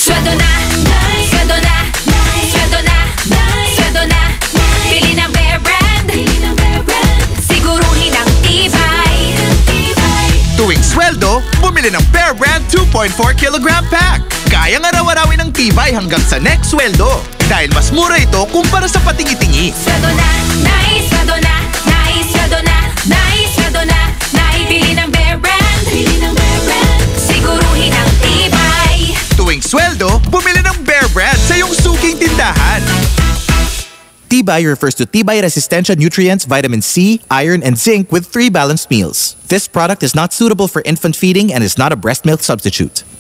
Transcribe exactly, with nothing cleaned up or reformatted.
Sweldo na, sweldo na, sweldo na, sweldo na. Bili ng Bear Brand, siguruhin ang tibay. Tuwing sweldo, bumili ng Bear Brand two point four kilogram pack. Kayang araw-arawin ng tibay hanggang sa next sweldo. Dahil mas mura ito kumpara sa patingi-tingi. Sweldo na, nice, sweldo na, nice, sweldo na, nice, sweldo na, nice. Bili ng Bear Brand, siguruhin ang tibay. Tuwing sweldo, bumili ng Bear Brand sa iyong suking tindahan. Tibay refers to Tibay resistensya nutrients, vitamin C, iron, and zinc with three balanced meals. This product is not suitable for infant feeding and is not a breast milk substitute.